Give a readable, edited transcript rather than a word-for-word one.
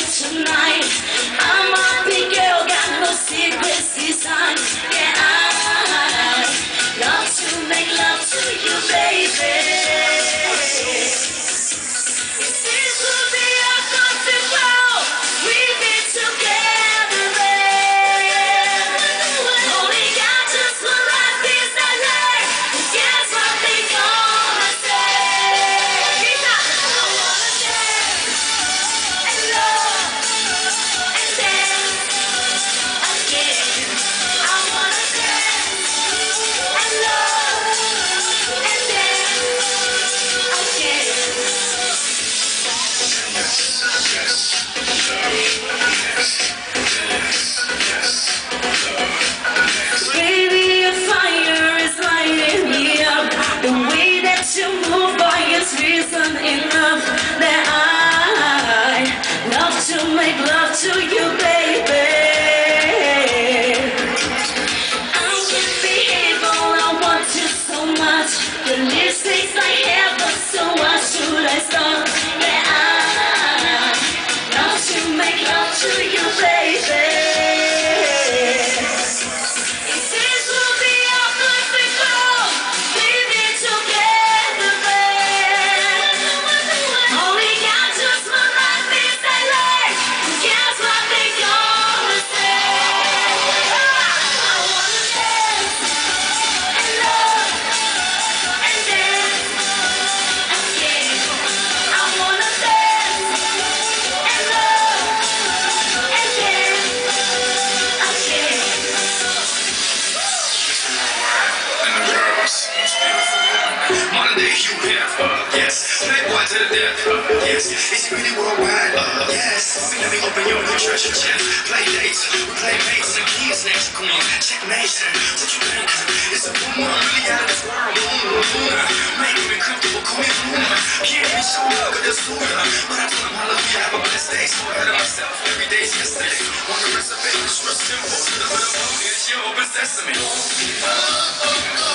tonight. I'm a big girl, got no secrets designed. Yeah, I love to make love to you, baby. This will be our perfect world. We've been together, babe. Only got just one life, is that life? Guess what they gonna say? I wanna dance and love and dance again. I wanna dance and love and dance again. Baby, your fire is lighting me up. The way that you move, boy, is reason enough that I love to make love to you, baby. I can't behave, all I want you so much. The list tastes like heaven, so why should I stop? Yeah, I love to make love to you, baby. This will be our perfect world. We've been together, babe. Only got just one life, is that life? Guess what they gonna say? I wanna dance and love and dance again. I wanna dance and love and dance again. And the girls, it's beautiful woman. Modern day Hugh Hefner, yes. Playboy to the death, yes. Is he really worldwide? Yes. Let me open your treasure chest. Play dates, we play mates and keys next queen. Checkmate, what you think? It's a woman, I'm really out of this world. Make me comfortable, call me woman. Can't be so good, but that's cool. But I told him hallelujah, have a blessed day. So I heard of myself, every day's yesterday. On the rest of it, it's real simple. To the bit of it's your open sesame.